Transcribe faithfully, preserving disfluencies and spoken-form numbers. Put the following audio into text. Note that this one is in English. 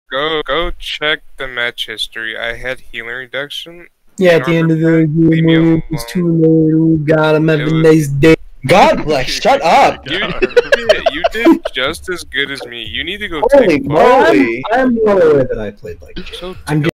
Go, go check the match history. I had healing reduction. Yeah, at the end of the game, it's too late. We got him. Have a nice day. God bless. Shut up. You did, you did just as good as me. You need to go Holy take moly! I'm, I'm well aware that I played like. So I'm